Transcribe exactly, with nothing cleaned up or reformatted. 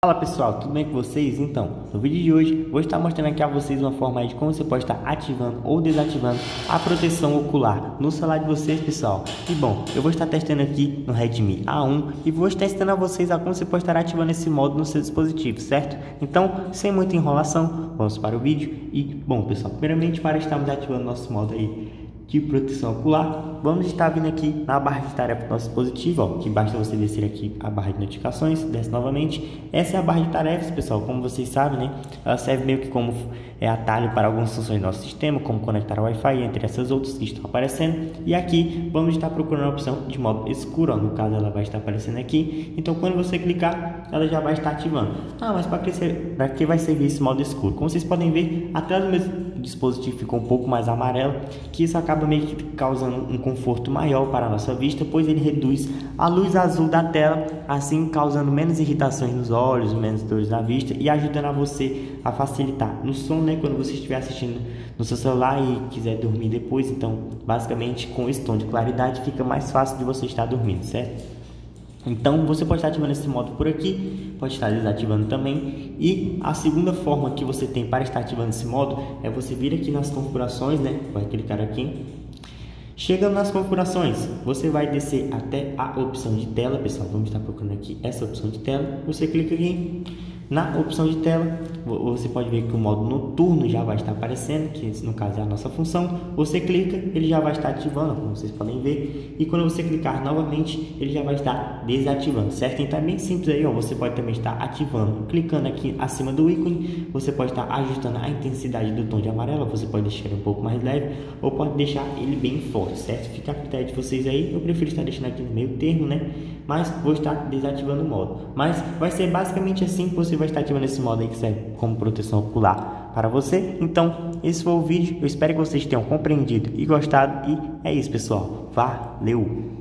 Fala pessoal, tudo bem com vocês? Então, no vídeo de hoje vou estar mostrando aqui a vocês uma forma aí de como você pode estar ativando ou desativando a proteção ocular no celular de vocês, pessoal. E bom, eu vou estar testando aqui no Redmi A um e vou estar ensinando a vocês a como você pode estar ativando esse modo no seu dispositivo, certo? Então, sem muita enrolação, vamos para o vídeo. E bom pessoal, primeiramente para estarmos ativando nosso modo aí de proteção ocular, vamos estar vindo aqui na barra de tarefa do nosso dispositivo, ó, que basta você descer aqui a barra de notificações, desce novamente. Essa é a barra de tarefas, pessoal, como vocês sabem, né? Ela serve meio que como é, atalho para algumas funções do nosso sistema, como conectar ao Wi-Fi, entre essas outras que estão aparecendo. E aqui vamos estar procurando a opção de modo escuro, ó, no caso ela vai estar aparecendo aqui. Então quando você clicar, ela já vai estar ativando. Ah, mas para que, para que vai servir esse modo escuro? Como vocês podem ver, atrás do meu dispositivo ficou um pouco mais amarelo, que isso acaba meio que causando um conforto maior para a nossa vista, pois ele reduz a luz azul da tela, assim causando menos irritações nos olhos, menos dores na vista e ajudando a você a facilitar no som, né, quando você estiver assistindo no seu celular e quiser dormir depois. Então, basicamente, com esse tom de claridade fica mais fácil de você estar dormindo, certo? Então você pode estar ativando esse modo por aqui, pode estar desativando também. E a segunda forma que você tem para estar ativando esse modo é você vir aqui nas configurações, né? Vai clicar aqui. Chegando nas configurações, você vai descer até a opção de tela, pessoal. Vamos estar procurando aqui essa opção de tela. Você clica aqui na opção de tela, você pode ver que o modo noturno já vai estar aparecendo, que no caso é a nossa função. Você clica, ele já vai estar ativando, como vocês podem ver, e quando você clicar novamente, ele já vai estar desativando, certo? Então é bem simples aí, ó. Você pode também estar ativando, clicando aqui acima do ícone, você pode estar ajustando a intensidade do tom de amarelo, você pode deixar ele um pouco mais leve, ou pode deixar ele bem forte, certo? Fica a critério de vocês aí. Eu prefiro estar deixando aqui no meio termo, né? Mas vou estar desativando o modo. Mas vai ser basicamente assim que você vai estar ativando esse modo aí, que serve como proteção ocular para você. Então, esse foi o vídeo. Eu espero que vocês tenham compreendido e gostado. E é isso, pessoal. Valeu!